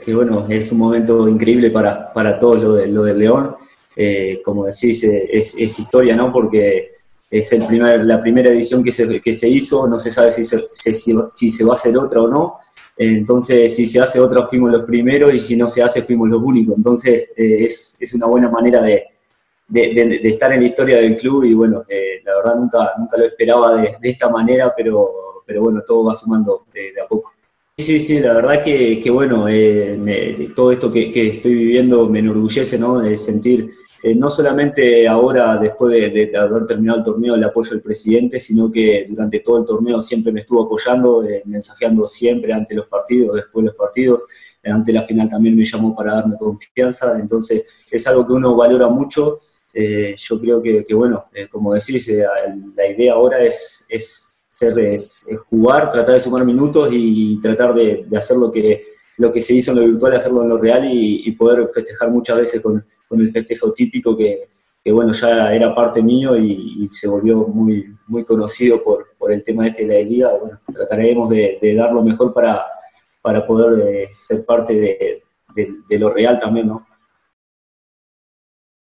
bueno, es un momento increíble para todos lo del León. Como decís, es historia, ¿no? Porque es la primera edición que se hizo, no se sabe si se va a hacer otra o no. Entonces, si se hace otra, fuimos los primeros, y si no se hace, fuimos los únicos. Entonces, es una buena manera de estar en la historia del club, y bueno, la verdad nunca lo esperaba de esta manera, pero bueno, todo va sumando de a poco. Sí, sí, la verdad que bueno, todo esto que estoy viviendo me enorgullece, ¿no? De sentir, no solamente ahora, después de haber terminado el torneo, el apoyo del presidente, sino que durante todo el torneo siempre me estuvo apoyando, mensajeando siempre ante los partidos, después de los partidos, ante la final también me llamó para darme confianza. Entonces es algo que uno valora mucho. Yo creo que bueno, como decís, la idea ahora es jugar, tratar de sumar minutos y tratar de hacer lo que se hizo en lo virtual, hacerlo en lo real, y poder festejar muchas veces con el festejo típico que bueno, ya era parte mío, y se volvió muy conocido por el tema este de la liga. Bueno, trataremos de dar lo mejor para poder ser parte de lo real también, ¿no?